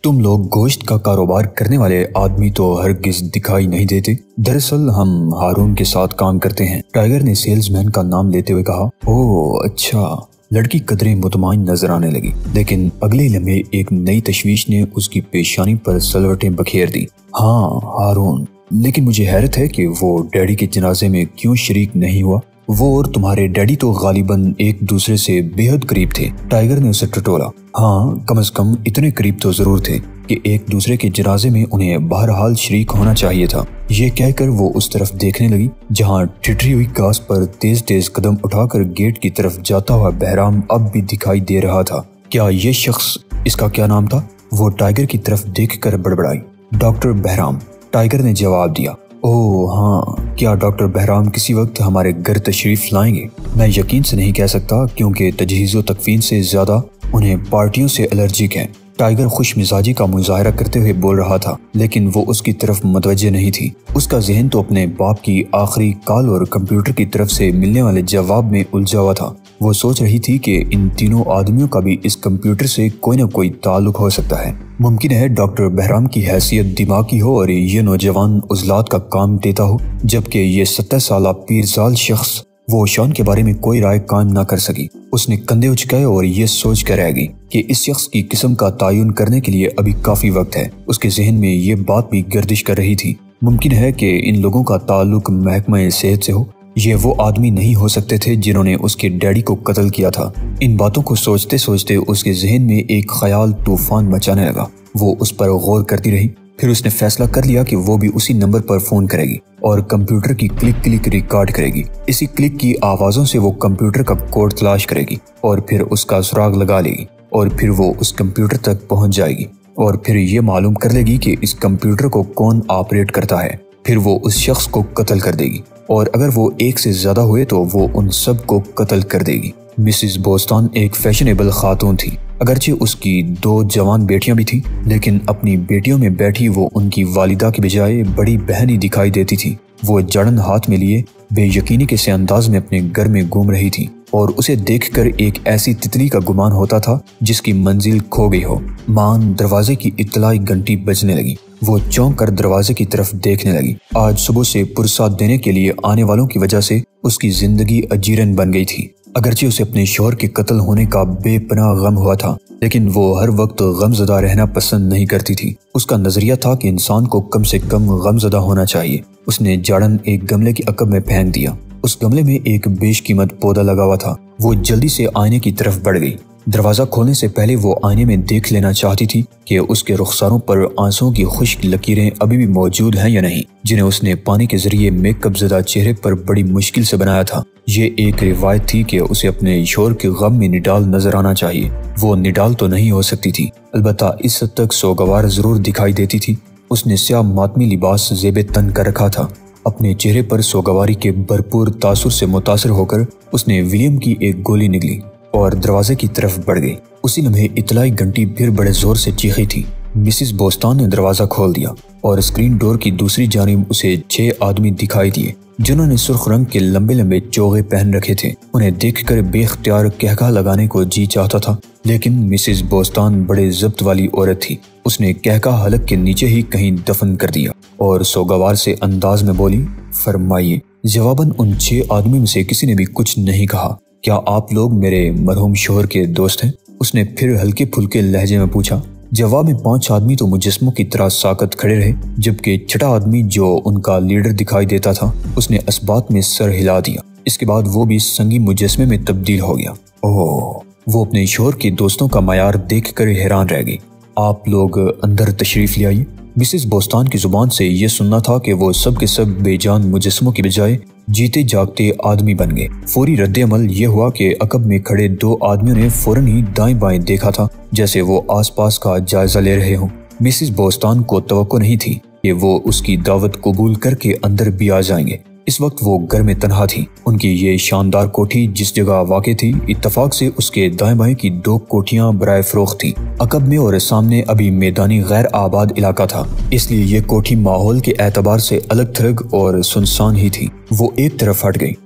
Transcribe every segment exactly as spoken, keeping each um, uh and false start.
تم لوگ گوشت کا کاروبار کرنے والے آدمی تو ہرگز دکھائی نہیں دیتے۔ دراصل ہم ہارون کے ساتھ کام کرتے ہیں، ٹائیگر نے سیلز مین کا نام لیتے ہوئے کہا۔ اوہ اچھا، لڑکی قدرے مطمئن نظر آنے لگی، لیکن اگلے لمحے ایک نئی تشویش نے اس کی پیشانی پر سلوٹیں بکھیر دی۔ ہاں ہارون، لیکن مجھے حیرت ہے کہ وہ ڈیڈی کے جنازے میں کیوں شریک نہیں ہوا؟ وہ اور تمہارے ڈیڈی تو غالباً ایک دوسرے سے بے حد قریب تھے، ٹائیگر نے اسے ٹٹولا۔ ہاں، کم از کم اتنے قریب تو ضرور تھے کہ ایک دوسرے کے جنازے میں انہیں بہرحال شریک ہونا چاہیے تھا۔ یہ کہہ کر وہ اس طرف دیکھنے لگی جہاں ٹھٹری ہوئی گھاس پر تیز تیز قدم اٹھا کر گیٹ کی طرف جاتا ہوا بہرام اب بھی دکھائی دے رہا تھا۔ کیا یہ شخص، اس کا کیا نام تھا؟ وہ ٹائیگر کی طرف دیکھ کر بڑبڑائی۔ ڈاکٹر بہرام، ٹائیگر نے جواب دیا۔ اوہ ہاں، کیا ڈاکٹر بہرام کسی وقت ہمارے گھر تشریف لائیں گے؟ میں یقین سے نہیں کہہ سکتا کیونکہ تجہیز و تکفین سے زیادہ انہیں پارٹیوں سے الرجک ہے۔ ٹائیگر خوش مزاجی کا مظاہرہ کرتے ہوئے بول رہا تھا، لیکن وہ اس کی طرف متوجہ نہیں تھی۔ اس کا ذہن تو اپنے باپ کی آخری کال اور کمپیوٹر کی طرف سے ملنے والے جواب میں الجھا ہوا تھا۔ وہ سوچ رہی تھی کہ ان تینوں آدمیوں کا بھی اس کمپیوٹر سے کوئی نہ کوئی تعلق ہو سکتا ہے۔ ممکن ہے ڈاکٹر بہرام کی حیثیت دماغ کی ہو اور یہ نوجوان عضلات کا کام دیتا ہو، جبکہ یہ ستر سالہ پیرزال شخص وہ شان کے بارے میں کوئی رائے قائم نہ کر سکی۔ اس نے کندھے اچکائے اور یہ سوچ کر رہ گئی کہ اس شخص کی قسم کا تعین کرنے کے لیے ابھی کافی وقت ہے۔ اس کے ذہن میں یہ بات بھی گردش کر رہی تھی، ممکن ہے کہ ان لوگوں کا تعلق محکمہ صحت سے ہو۔ یہ وہ آدمی نہیں ہو سکتے تھے جنہوں نے اس کے ڈیڈی کو قتل کیا تھا۔ ان باتوں کو سوچتے سوچتے اس کے ذہن میں ایک خیال طوفان مچانے لگا۔ وہ اس پر غور کرتی رہی، پھر اس نے فیصلہ کر لیا کہ وہ بھی اسی نمبر پر فون کرے گی اور کمپیوٹر کی کلک کلک ریکارڈ کرے گی۔ اسی کلک کی آوازوں سے وہ کمپیوٹر کا کوڈ تلاش کرے گی اور پھر اس کا سراغ لگا لے گی، اور پھر وہ اس کمپیوٹر تک پہنچ جائے گی اور پھر یہ معلوم کر لے گی کہ اس کمپیوٹر کو کون آپریٹ کرتا ہے۔ پھر وہ اس شخص کو قتل کر دے گی، اور اگر وہ ایک سے زیادہ ہوئے تو وہ ان سب کو قتل کر دے گی۔ مسز بوسٹن ایک فیشنیبل خاتون تھی، اگرچہ اس کی دو جوان بیٹیاں بھی تھیں، لیکن اپنی بیٹیوں میں بیٹھی وہ ان کی والدہ کی بجائے بڑی بہن ہی دکھائی دیتی تھی۔ وہ جڑن ہاتھ میں لیے بے یقینی کے سے انداز میں اپنے گھر میں گھوم رہی تھی، اور اسے دیکھ کر ایک ایسی تتلی کا گمان ہوتا تھا جس کی منزل کھو گئی ہو۔ مان دروازے کی اطلاعی گھنٹی بجنے لگی۔ وہ چونک کر دروازے کی طرف دیکھنے لگی۔ آج صبح سے پرسات دینے کے لیے آنے والوں کی وجہ سے اس کی زندگی اجیرن بن گئی تھی۔ اگرچہ اسے اپنے شوہر کے قتل ہونے کا بے پناہ غم ہوا تھا، لیکن وہ ہر وقت غم زدہ رہنا پسند نہیں کرتی تھی۔ اس کا نظریہ تھا کہ انسان کو کم سے کم غم زدہ ہونا چاہیے۔ اس نے جاڑن ایک گملے کے عقب میں پھینک دیا۔ اس گملے میں ایک بیش قیمت پودا لگا ہوا تھا۔ وہ جلدی سے آئینے کی طرف بڑھ گئی۔ دروازہ کھولنے سے پہلے وہ آئینے میں دیکھ لینا چاہتی تھی کہ اس کے رخساروں پر آنسوؤں کی خشک لکیریں ابھی بھی موجود ہیں یا نہیں، جنہیں اس نے پانی کے ذریعے میک اپ زدہ چہرے پر بڑی مشکل سے بنایا تھا۔ یہ ایک روایت تھی کہ اسے اپنے شوہر کے غم میں نڈال نظر آنا چاہیے۔ وہ نڈال تو نہیں ہو سکتی تھی، البتہ اس حد تک سوگوار ضرور دکھائی دیتی تھی۔ اس نے سیاہ ماتمی لباس زیب تن کر رکھا تھا۔ اپنے چہرے پر سوگواری کے بھرپور تاثر سے متاثر ہو کر اس نے ولیم کی ایک گولی نگلی اور دروازے کی طرف بڑھ گئی۔ اسی لمحے اطلاعی گھنٹی پھر بڑے زور سے چیخی تھی۔ مسز بوسٹن نے دروازہ کھول دیا اور اسکرین ڈور کی دوسری جانب اسے چھ آدمی دکھائی دیے جنہوں نے سرخ رنگ کے لمبے لمبے چوغے پہن رکھے تھے۔ انہیں دیکھ کر بے اختیار کہکہ لگانے کو جی چاہتا تھا، لیکن مسز بوسٹن بڑے ضبط والی عورت تھی۔ اس نے کہکہ حلق کے نیچے ہی کہیں دفن کر دیا اور سوگوار سے انداز میں بولی، فرمائیے۔ جواباً ان چھ آدمی میں سے کسی نے بھی کچھ نہیں کہا۔ کیا آپ لوگ میرے مرحوم شوہر کے دوست ہیں؟ اس نے پھر ہلکے پھلکے لہجے میں پوچھا۔ جواب میں پانچ آدمی تو مجسموں کی طرح ساکت کھڑے رہے، جبکہ چھٹا آدمی جو ان کا لیڈر دکھائی دیتا تھا اس نے اسبات میں سر ہلا دیا۔ اس کے بعد وہ بھی سنگی مجسمے میں تبدیل ہو گیا۔ اوہ، وہ اپنے شوہر کے دوستوں کا معیار دیکھ کر حیران رہ گئی۔ آپ لوگ اندر تشریف لے آئیے۔ مسز بوسٹن کی زبان سے یہ سننا تھا کہ وہ سب کے سب بے جان مجسموں کی بجائے جیتے جاگتے آدمی بن گئے۔ فوری رد عمل یہ ہوا کہ عقب میں کھڑے دو آدمیوں نے فوراً ہی دائیں بائیں دیکھا تھا، جیسے وہ آس پاس کا جائزہ لے رہے ہوں۔ مسز بوسٹن کو توقع نہیں تھی کہ وہ اس کی دعوت قبول کر کے اندر بھی آ جائیں گے۔ اس وقت وہ گھر میں تنہا تھی۔ ان کی یہ شاندار کوٹھی جس جگہ واقع تھی، اتفاق سے اس کے دائیں بائیں کی دو کوٹھیاں برائے فروخت تھی۔ عقب میں اور سامنے ابھی میدانی غیر آباد علاقہ تھا، اس لیے یہ کوٹھی ماحول کے اعتبار سے الگ تھلگ اور سنسان ہی تھی۔ وہ ایک طرف ہٹ گئی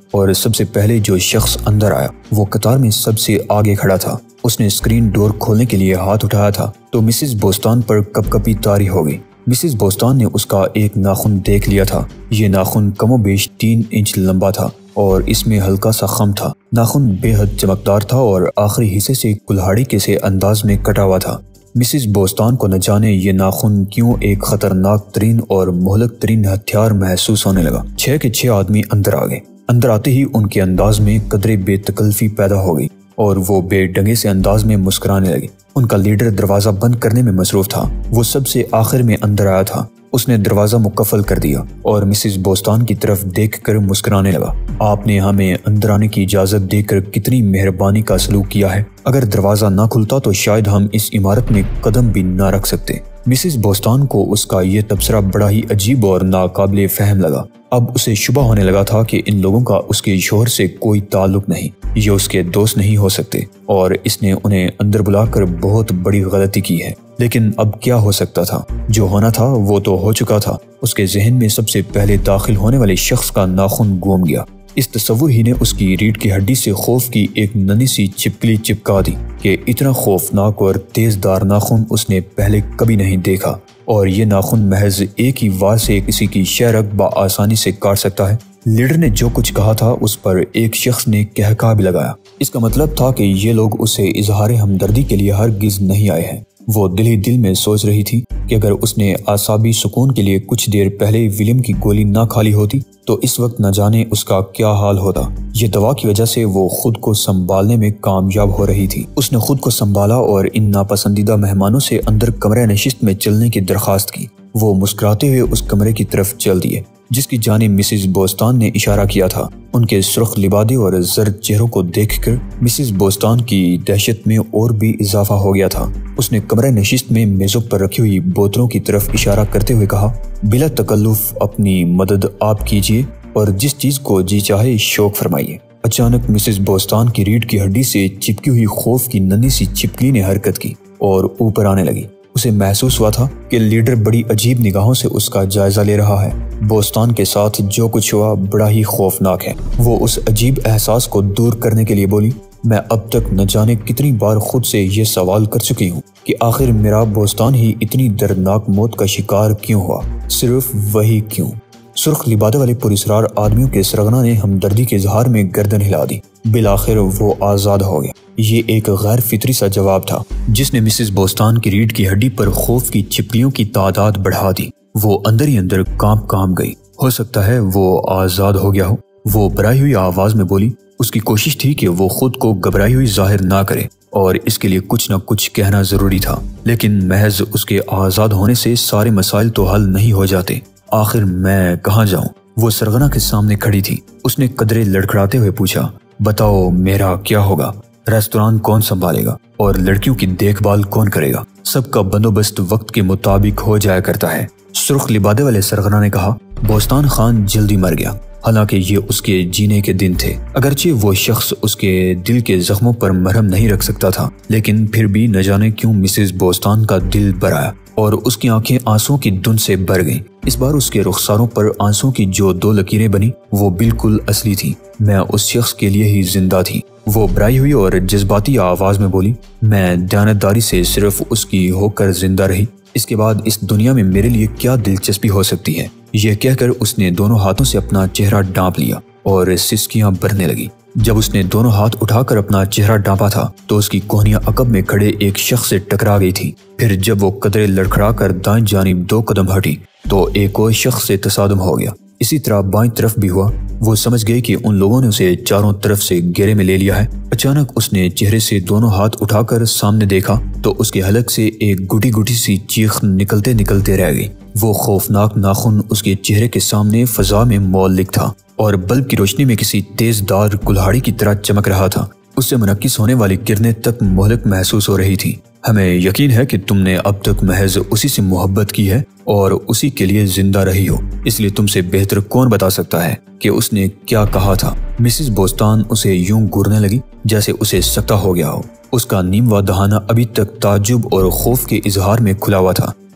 اور سب سے پہلے جو شخص اندر آیا وہ قطار میں سب سے آگے کھڑا تھا۔ اس نے اسکرین ڈور کھولنے کے لیے ہاتھ اٹھایا تھا تو مسز بوسٹان پر کپ کپی طاری ہو گئی۔ مسز بوسٹان نے اس کا ایک ناخن دیکھ لیا تھا۔ یہ ناخن کم و بیش تین انچ لمبا تھا اور اس میں ہلکا سا خم تھا۔ ناخن بے حد چمکدار تھا اور آخری حصے سے کلہاڑی کے سے انداز میں کٹا ہوا تھا۔ مسز بوسٹان کو نہ جانے یہ ناخن کیوں ایک خطرناک ترین اور مہلک ترین ہتھیار محسوس ہونے لگا۔ چھ کے چھ آدمی اندر آ گئے۔ اندر آتے ہی ان کے انداز میں قدرے بے تکلفی پیدا ہو گئی اور وہ بے ڈنگے سے انداز میں مسکرانے لگے۔ ان کا لیڈر دروازہ بند کرنے میں مصروف تھا۔ وہ سب سے آخر میں اندر آیا تھا۔ اس نے دروازہ مقفل کر دیا اور مسز بوسٹان کی طرف دیکھ کر مسکرانے لگا۔ آپ نے ہمیں اندر آنے کی اجازت دے کر کتنی مہربانی کا سلوک کیا ہے۔ اگر دروازہ نہ کھلتا تو شاید ہم اس عمارت میں قدم بھی نہ رکھ سکتے۔ مسز بوسٹان کو اس کا یہ تبصرہ بڑا ہی عجیب اور ناقابل فہم لگا۔ اب اسے شبہ ہونے لگا تھا کہ ان لوگوں کا اس کے شوہر سے کوئی تعلق نہیں، یہ اس کے دوست نہیں ہو سکتے اور اس نے انہیں اندر بلا کر بہت بڑی غلطی کی ہے۔ لیکن اب کیا ہو سکتا تھا؟ جو ہونا تھا وہ تو ہو چکا تھا۔ اس کے ذہن میں سب سے پہلے داخل ہونے والے شخص کا ناخن گم گیا۔ اس تصور ہی نے اس کی ریڑھ کی ہڈی سے خوف کی ایک ننھی سی چپکلی چپکا دی کہ اتنا خوفناک اور تیز دار ناخن اس نے پہلے کبھی نہیں دیکھا، اور یہ ناخن محض ایک ہی وار سے کسی کی شہرک بآسانی سے کاٹ سکتا ہے۔ لیڈر نے جو کچھ کہا تھا اس پر ایک شخص نے کہکہا بھی لگایا۔ اس کا مطلب تھا کہ یہ لوگ اسے اظہار ہمدردی کے لیے ہرگز نہیں آئے ہیں۔ وہ دل ہی دل میں سوچ رہی تھی کہ اگر اس نے اعصابی سکون کے لیے کچھ دیر پہلے ولیم کی گولی نہ کھالی ہوتی تو اس وقت نہ جانے اس کا کیا حال ہوتا۔ یہ دوا کی وجہ سے وہ خود کو سنبھالنے میں کامیاب ہو رہی تھی۔ اس نے خود کو سنبھالا اور ان ناپسندیدہ مہمانوں سے اندر کمرہ نشست میں چلنے کی درخواست کی۔ وہ مسکراتے ہوئے اس کمرے کی طرف چل دیے جس کی جانب مسز بوسٹان نے اشارہ کیا تھا۔ ان کے سرخ لبادے اور زرد چہروں کو دیکھ کر مسز بوسٹان کی دہشت میں اور بھی اضافہ ہو گیا تھا۔ اس نے کمرہ نشست میں میزوں پر رکھی ہوئی بوتلوں کی طرف اشارہ کرتے ہوئے کہا، بلا تکلف اپنی مدد آپ کیجیے اور جس چیز کو جی چاہے شوق فرمائیے۔ اچانک مسز بوسٹان کی ریڑھ کی ہڈی سے چپکی ہوئی خوف کی ننھی سی چپکلی نے حرکت کی اور اوپر آنے لگی۔ اسے محسوس ہوا تھا کہ لیڈر بڑی عجیب نگاہوں سے اس کا جائزہ لے رہا ہے۔ بوسٹان کے ساتھ جو کچھ ہوا بڑا ہی خوفناک ہے۔ وہ اس عجیب احساس کو دور کرنے کے لیے بولی، میں اب تک نہ جانے کتنی بار خود سے یہ سوال کر چکی ہوں کہ آخر میرا بوسٹان ہی اتنی دردناک موت کا شکار کیوں ہوا، صرف وہی کیوں؟ سرخ لبادے والے پراسرار آدمیوں کے سرغنہ نے ہمدردی کے اظہار میں گردن ہلا دی۔ بالآخر وہ آزاد ہو گیا۔ یہ ایک غیر فطری سا جواب تھا جس نے مسز بوسٹان کی ریڑھ کی ہڈی پر خوف کی چپکلیوں کی تعداد بڑھا دی۔ وہ اندر ہی اندر کانپ کانپ گئی۔ ہو سکتا ہے وہ آزاد ہو گیا ہو، وہ بھرائی ہوئی آواز میں بولی۔ اس کی کوشش تھی کہ وہ خود کو گھبرائی ہوئی ظاہر نہ کرے اور اس کے لیے کچھ نہ کچھ کہنا ضروری تھا، لیکن محض اس کے آزاد ہونے سے سارے مسائل تو حل نہیں ہو جاتے۔ آخر میں کہاں جاؤں؟ وہ سرغنہ کے سامنے کھڑی تھی۔ اس نے قدرے لڑکھڑاتے ہوئے پوچھا، بتاؤ میرا کیا ہوگا؟ ریستوران کون سنبھالے گا اور لڑکیوں کی دیکھ بھال کون کرے گا؟ سب کا بندوبست وقت کے مطابق ہو جایا کرتا ہے۔ سرخ لبادے والے سرغنہ نے کہا، بوسٹان خان جلدی مر گیا، حالانکہ یہ اس کے جینے کے دن تھے۔ اگرچہ وہ شخص اس کے دل کے زخموں پر مرہم نہیں رکھ سکتا تھا، لیکن پھر بھی نہ جانے کیوں مسز بوسٹان کا دل بھر آیا اور اس کی آنکھیں آنسوں کی دھند سے بھر گئیں۔ اس بار اس کے رخساروں پر آنسوں کی جو دو لکیریں بنی وہ بالکل اصلی تھی۔ میں اس شخص کے لیے ہی زندہ تھی۔ وہ بھرائی ہوئی اور جذباتی آواز میں بولی، میں دیانتداری سے صرف اس کی ہو کر زندہ رہی، اس کے بعد اس دنیا میں میرے لیے کیا دلچسپی ہو سکتی ہے؟ یہ کہہ کر اس نے دونوں ہاتھوں سے اپنا چہرہ ڈانپ لیا اور سسکیاں بھرنے لگی۔ جب اس نے دونوں ہاتھ اٹھا کر اپنا چہرہ ڈانپا تھا تو اس کی کوہنیاں عقب میں کھڑے ایک شخص سے ٹکرا گئی تھی۔ پھر جب وہ قدرے لڑکھڑا کر دائیں جانب دو قدم ہٹی تو ایک اور شخص سے تصادم ہو گیا۔ اسی طرح بائیں طرف بھی ہوا۔ وہ سمجھ گئی کہ ان لوگوں نے اسے چاروں طرف سے گھیرے میں لے لیا ہے۔ اچانک اس نے چہرے سے دونوں ہاتھ اٹھا کر سامنے دیکھا تو اس کے حلق سے ایک گٹی گٹی سی چیخ نکلتے نکلتے رہ گئی۔ وہ خوفناک ناخن اس کے چہرے کے سامنے فضا میں معلق تھا اور بلب کی روشنی میں کسی تیز دار کلہاڑی کی طرح چمک رہا تھا۔ اس سے منعکس ہونے والی کرنیں تک مہلک محسوس ہو رہی تھی۔ ہمیں یقین ہے کہ تم نے اب تک محض اسی سے محبت کی ہے اور اسی کے لیے زندہ رہی ہو، اس لیے تم سے بہتر کون بتا سکتا ہے کہ اس نے کیا کہا تھا؟ مسز بوسٹان اسے یوں گورنے لگی جیسے اسے سکتہ ہو گیا ہو۔ اس کا نیم و دہانہ ابھی تک تعجب اور خوف کے اظہار میں کھلا ہوا تھا۔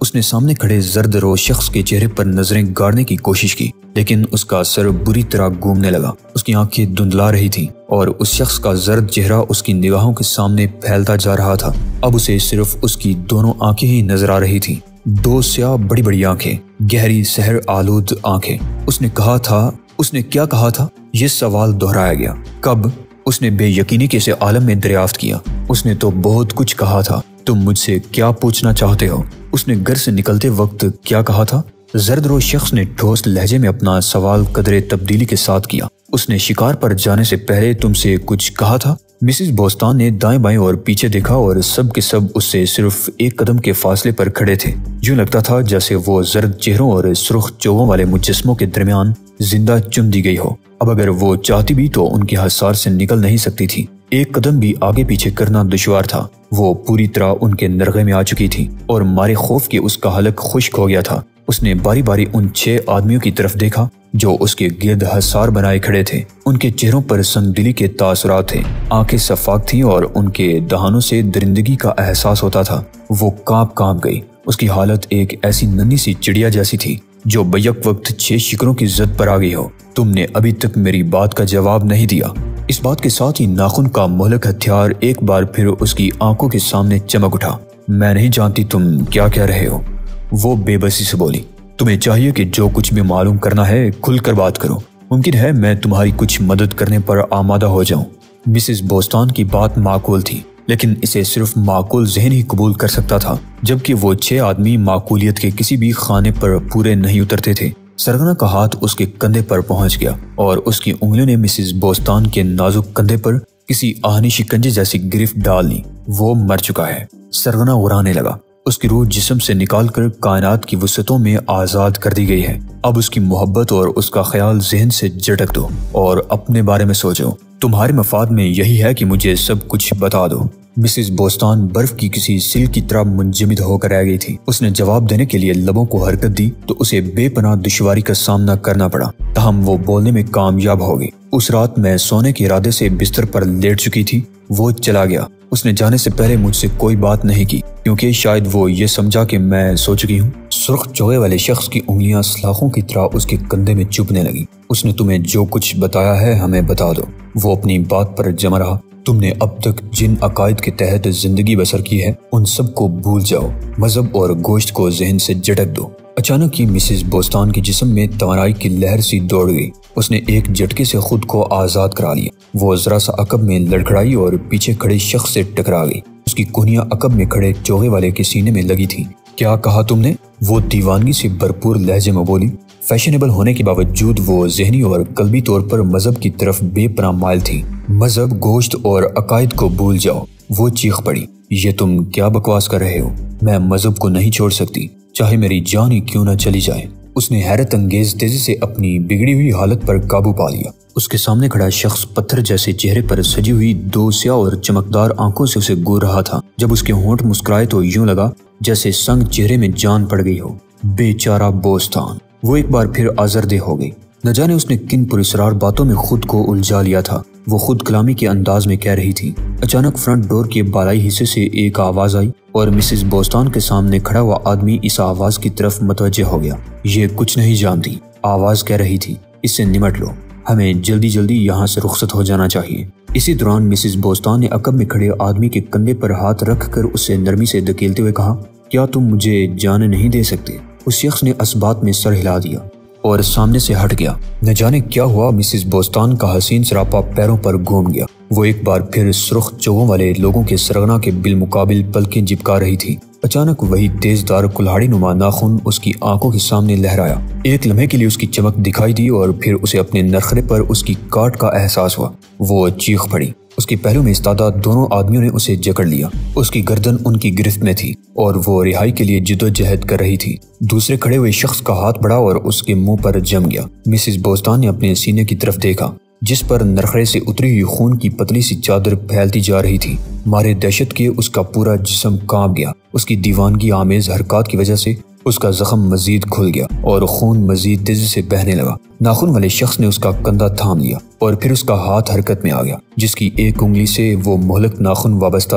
اس نے سامنے کھڑے زرد رو شخص کے چہرے پر نظریں گاڑنے کی کوشش کی، لیکن اس کا سر بری طرح گھومنے لگا۔ اس کی آنکھیں دھندلا رہی تھیں اور اس شخص کا زرد چہرہ اس کی نگاہوں کے سامنے پھیلتا جا رہا تھا۔ اب اسے صرف اس کی دونوں آنکھیں ہی نظر آ رہی تھیں، دو سیاہ بڑی بڑی آنکھیں، گہری سحر آلود آنکھیں۔ اس نے کہا تھا، اس نے کیا کہا تھا؟ یہ سوال دہرایا گیا۔ کب؟ اس نے بے یقینی کے اسے عالم میں دریافت کیا۔ اس نے تو بہت کچھ کہا تھا، تم مجھ سے کیا پوچھنا چاہتے ہو؟ اس نے گھر سے نکلتے وقت کیا کہا تھا؟ زرد رو شخص نے ٹھوس لہجے میں اپنا سوال قدرے تبدیلی کے ساتھ کیا۔ اس نے شکار پر جانے سے پہلے تم سے کچھ کہا تھا؟ مسز بوسٹان نے دائیں بائیں اور پیچھے دیکھا اور سب کے سب اس سے صرف ایک قدم کے فاصلے پر کھڑے تھے۔ یوں لگتا تھا جیسے وہ زرد چہروں اور سرخ چوگوں والے مجسموں کے درمیان زندہ چن دی گئی ہو۔ اب اگر وہ چاہتی بھی تو ان کے حصار سے نکل نہیں سکتی تھی۔ ایک قدم بھی آگے پیچھے کرنا دشوار تھا۔ وہ پوری طرح ان کے نرغے میں آ چکی تھی اور مارے خوف کے اس کا حلق خشک ہو گیا تھا۔ اس نے باری باری ان چھ آدمیوں کی طرف دیکھا جو اس کے گرد حصار بنائے کھڑے تھے۔ ان کے چہروں پر سنگ دلی کے تاثرات تھے، آنکھیں شفاف تھیں اور ان کے دہانوں سے درندگی کا احساس ہوتا تھا۔ وہ کانپ کانپ گئی۔ اس کی حالت ایک ایسی ننھی سی چڑیا جیسی تھی جو بیک وقت چھ شکروں کی زد پر آ گئی ہو۔ تم نے ابھی تک میری بات کا جواب نہیں دیا۔ اس بات کے ساتھ ہی ناخن کا مہلک ہتھیار ایک بار پھر اس کی آنکھوں کے سامنے چمک اٹھا۔ میں نہیں جانتی تم کیا کہہ رہے ہو، وہ بے بسی سے بولی۔ تمہیں چاہیے کہ جو کچھ بھی معلوم کرنا ہے کھل کر بات کرو۔ ممکن ہے میں تمہاری کچھ مدد کرنے پر آمادہ ہو جاؤں۔ مسز بوسٹان کی بات معقول تھی، لیکن اسے صرف معقول ذہن ہی قبول کر سکتا تھا، جبکہ وہ چھ آدمی معقولیت کے کسی بھی خانے پر پورے نہیں اترتے تھے۔ سرگنا کا ہاتھ اس کے کندھے پر پہنچ گیا اور اس کی انگلیوں نے مسز بوسٹان کے نازک کندھے پر کسی آہنی شکنجے جیسی گرفت ڈال لی۔ وہ مر چکا ہے، سرگنا غرانے لگا۔ اس کی روح جسم سے نکال کر کائنات کی وسعتوں میں آزاد کر دی گئی ہے۔ اب اس کی محبت اور اس کا خیال ذہن سے جھٹک دو اور اپنے بارے میں سوچو۔ تمہارے مفاد میں یہی ہے کہ مجھے سب کچھ بتا دو۔ مسز بوسٹان برف کی کسی سل کی طرح منجمد ہو کر رہ گئی تھی۔ اس نے جواب دینے کے لیے لبوں کو حرکت دی تو اسے بے پناہ دشواری کا سامنا کرنا پڑا، تاہم وہ بولنے میں کامیاب ہو گئی۔ اس رات میں سونے کے ارادے سے بستر پر لیٹ چکی تھی۔ وہ چلا گیا۔ اس نے جانے سے پہلے مجھ سے کوئی بات نہیں کی کیونکہ شاید وہ یہ سمجھا کہ میں سو چکی ہوں۔ سرخ چوغے والے شخص کی انگلیاں سلاخوں کی طرح اس کے کندھے میں چبھنے لگی۔ اس نے تمہیں جو کچھ بتایا ہے ہمیں بتا دو۔ وہ اپنی بات پر جمع رہا۔ تم نے اب تک جن عقائد کے تحت زندگی بسر کی ہے ان سب کو بھول جاؤ، مذہب اور گوشت کو ذہن سے جھٹک دو۔ اچانک ہی مسز بوسٹان کے جسم میں توانائی کی لہر سی دوڑ گئی۔ اس نے ایک جھٹکے سے خود کو آزاد کرا لیا۔ وہ ذرا سا عقب میں لڑکھڑائی اور پیچھے کھڑے شخص سے ٹکرا گئی۔ اس کی کونیاں عقب میں کھڑے چوغے والے کے سینے میں لگی تھی۔ کیا کہا تم نے؟ وہ دیوانگی سے بھرپور لہجے میں بولی۔ فیشنیبل ہونے کے باوجود وہ ذہنی اور قلبی طور پر مذہب کی طرف بے پناہ مائل تھی۔ مذہب، گوشت اور عقائد کو بھول جاؤ، وہ چیخ پڑی۔ یہ تم کیا بکواس کر رہے ہو؟ میں مذہب کو نہیں چھوڑ سکتی، چاہے میری جان ہی کیوں نہ چلی جائے۔ اس نے حیرت انگیز تیزی سے اپنی بگڑی ہوئی حالت پر قابو پا لیا۔ اس کے سامنے کھڑا شخص پتھر جیسے چہرے پر سجی ہوئی دو سیاہ اور چمکدار آنکھوں سے اسے گور رہا تھا۔ جب اس کے ہونٹ مسکرائے تو یوں لگا جیسے سنگ چہرے میں جان پڑ گئی ہو۔ بیچارہ بوسٹان، وہ ایک بار پھر آزردہ ہو گئی۔ نہ جانے اس نے کن پراسرار باتوں میں خود کو الجھا لیا تھا۔ وہ خود کلامی کے انداز میں کہہ رہی تھی۔ اچانک فرنٹ ڈور کے بالائی حصے سے ایک آواز آئی اور مسز بوسٹان کے سامنے کھڑا ہوا آدمی اس آواز کی طرف متوجہ ہو گیا۔ یہ کچھ نہیں جانتی، آواز کہہ رہی تھی، اس سے نمٹ لو، ہمیں جلدی جلدی یہاں سے رخصت ہو جانا چاہیے۔ اسی دوران مسز بوسٹان نے عقب میں کھڑے آدمی کے کندھے پر ہاتھ رکھ کر اسے نرمی سے دھکیلتے ہوئے کہا، کیا تم مجھے جانے نہیں دے سکتے؟ اس شخص نے اسبات میں سر ہلا دیا اور سامنے سے ہٹ گیا۔ نہ جانے کیا ہوا، مسز بوسٹان کا حسین سراپا پیروں پر گھوم گیا۔ وہ ایک بار پھر سرخ چوغوں والے لوگوں کے سرغنا کے بالمقابل پلکیں جھپکا رہی تھی۔ اچانک وہی تیز دار کلہاڑی نما ناخن اس کی آنکھوں کے سامنے لہرایا۔ ایک لمحے کے لیے اس کی چمک دکھائی دی اور پھر اسے اپنے نرخرے پر اس کی کاٹ کا احساس ہوا۔ وہ چیخ پڑی۔ اس کے پہلو میں استادہ دونوں آدمیوں نے اسے جکڑ لیا۔ اس کی گردن ان کی گرفت میں تھی اور وہ رہائی کے لیے جدوجہد کر رہی تھی۔ دوسرے کھڑے ہوئے شخص کا ہاتھ بڑھا اور اس کے منہ پر جم گیا۔ مسز بوسٹان نے اپنے سینے کی طرف دیکھا جس پر نرخرے سے اتری ہوئی خون کی پتلی سی چادر پھیلتی جا رہی تھی۔ مارے دہشت کے اس کا پورا جسم کانپ گیا۔ اس کی دیوانگی آمیز حرکات کی وجہ سے اس کا زخم مزید کھل گیا اور خون مزید تیزی سے بہنے لگا۔ ناخن والے شخص نے اس کا کندھا تھام لیا اور پھر اس کا ہاتھ حرکت میں آ گیا، جس کی ایک انگلی سے وہ مہلک ناخن وابستہ تھا۔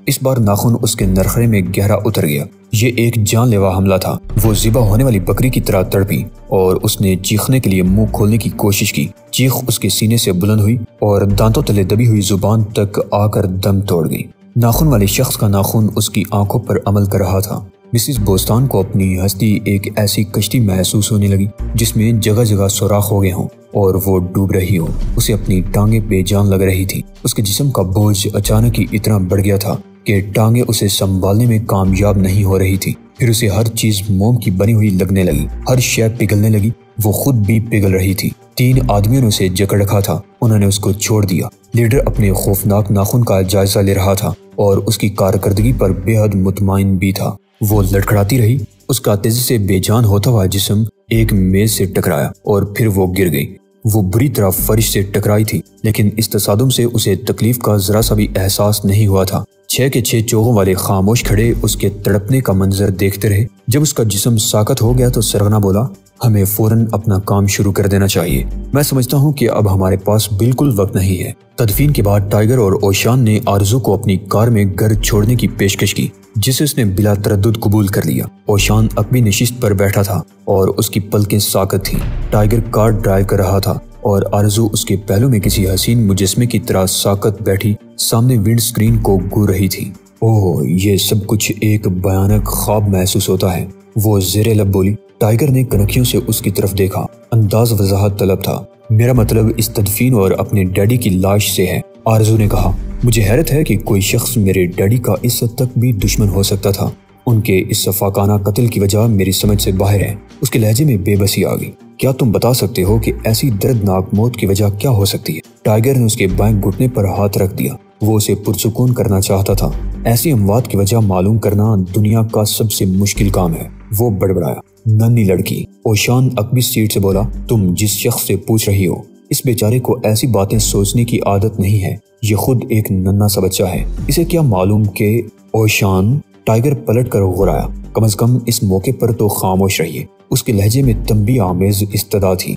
اس بار ناخن اس کے نرخرے میں گہرا اتر گیا۔ یہ ایک جان لیوا حملہ تھا۔ وہ ذبح ہونے والی بکری کی طرح تڑپی اور اس نے چیخنے کے لیے منہ کھولنے کی کوشش کی۔ چیخ اس کے سینے سے بلند ہوئی اور دانتوں تلے دبی ہوئی زبان تک آ کر دم توڑ گئی۔ ناخن والے شخص کا ناخن اس کی آنکھوں پر عمل کر رہا تھا۔ مسز بوسٹان کو اپنی ہستی ایک ایسی کشتی محسوس ہونے لگی جس میں جگہ جگہ سوراخ ہو گئے ہوں اور وہ ڈوب رہی ہو۔ اسے اپنی ٹانگیں بے جان لگ رہی تھی۔ اس کے جسم کا بوجھ اچانک ہی اتنا بڑھ گیا تھا کہ ٹانگیں اسے سنبھالنے میں کامیاب نہیں ہو رہی تھی۔ پھر اسے ہر چیز موم کی بنی ہوئی لگنے لگی، ہر شے پگھلنے لگی، وہ خود بھی پگھل رہی تھی۔ تین آدمیوں نے اسے جکڑ رکھا تھا، انہوں نے اس کو چھوڑ دیا۔ لیڈر اپنے خوفناک ناخن کا جائزہ لے رہا تھا اور اس کی کارکردگی پر بے حد مطمئن بھی تھا۔ وہ لڑکھڑاتی رہی، اس کا تیزی سے بے جان ہوتا ہوا جسم ایک میز سے ٹکرایا اور پھر وہ گر گئی۔ وہ بری طرح فرش سے ٹکرائی تھی، لیکن اس تصادم سے اسے تکلیف کا ذرا سا بھی احساس نہیں ہوا تھا۔ چھ کے چھ چوغوں والے خاموش کھڑے اس کے تڑپنے کا منظر دیکھتے رہے۔ جب اس کا جسم ساکت ہو گیا تو سرغنہ بولا، ہمیں فوراً اپنا کام شروع کر دینا چاہیے۔ میں سمجھتا ہوں کہ اب ہمارے پاس بالکل وقت نہیں ہے۔ تدفین کے بعد ٹائیگر اور اوشان نے آرزو کو اپنی کار میں گھر چھوڑنے کی پیشکش کی، جسے اس نے بلا تردد قبول کر لیا۔ اوشان عقبی نشست پر بیٹھا تھا اور اس کی پلکیں ساکت تھیں۔ ٹائیگر کار ڈرائیو کر رہا تھا اور آرزو اس کے پہلو میں کسی حسین مجسمے کی طرح ساکت بیٹھی سامنے ونڈ سکرین کو گھور رہی تھی۔ اوہ، یہ سب کچھ ایک بھیانک خواب محسوس ہوتا ہے، وہ زیر لب بولی۔ ٹائیگر نے کنکھیوں سے اس کی طرف دیکھا، انداز وضاحت طلب تھا۔ میرا مطلب اس تدفین اور اپنے ڈیڈی کی لاش سے ہے، آرزو نے کہا۔ مجھے حیرت ہے کہ کوئی شخص میرے ڈیڈی کا اس حد تک بھی دشمن ہو سکتا تھا۔ ان کے اس صفاقانہ قتل کی وجہ میری سمجھ سے باہر ہے۔ اس کے لہجے میں بے بسی آ گئی۔ کیا تم بتا سکتے ہو کہ ایسی دردناک موت کی وجہ کیا ہو سکتی ہے؟ ٹائیگر نے اس کے بائیں گھٹنے پر ہاتھ رکھ دیا۔ وہ اسے پرسکون کرنا چاہتا تھا۔ ایسی اموات کی وجہ معلوم کرنا دنیا کا سب سے مشکل کام ہے، وہ بڑبڑایا۔ ننھی لڑکی، اوشان عقبی سیٹ سے بولا، تم جس شخص سے پوچھ رہی ہو اس بیچارے کو ایسی باتیں سوچنے کی عادت نہیں ہے۔ یہ خود ایک ننھا سا بچہ ہے، اسے کیا معلوم کہ اوشان؟ ٹائیگر پلٹ کر غرایا، کم از کم اس موقع پر تو خاموش رہیے۔ اس کے لہجے میں تنبیہ آمیز استدا تھی۔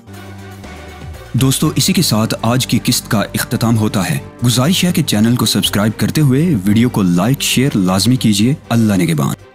دوستو، اسی کے ساتھ آج کی قسط کا اختتام ہوتا ہے۔ گزارش ہے کہ چینل کو سبسکرائب کرتے ہوئے ویڈیو کو لائک شیئر لازمی کیجیے۔ اللہ نگہبان۔